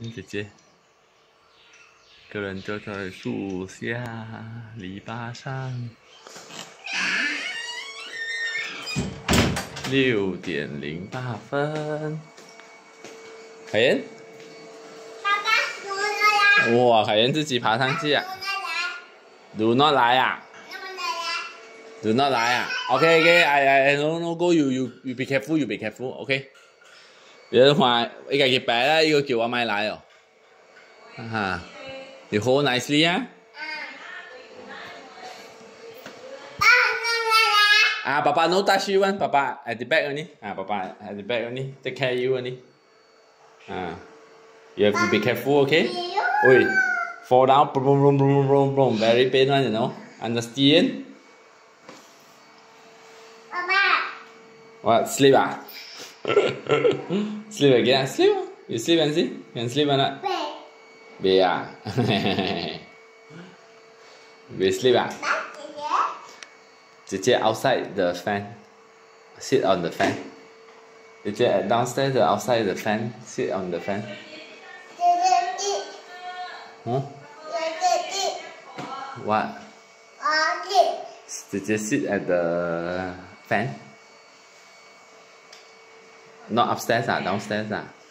姐姐，个人坐在树下篱笆上6:08。凯燕， 爸爸，我来。 哇，凯燕自己爬上去啊 ！Do not 来啊 ！Do not 来啊 ！OK，no go you be careful be careful，OK。你話你家己擺啦，呢個叫我咪來哦。哈，you hold nicely 啊。爸爸 no touch you one， 爸爸 at the back only。爸爸 at the back only，take care you only。you have to be careful，OK？ 喂 ，fall down， very pain one，you know？Understand？ 爸爸。 What sleep 啊？sleep again？ sleep？ You sleep and see？ You can sleep or not？ 别啊，别 sleep 啊。姐姐 outside the fan, sit on the fan. 姐姐 downstairs outside the fan, sit on the fan. 嗯 ？What? 姐姐 sit at the fan. Not upstairs downstairs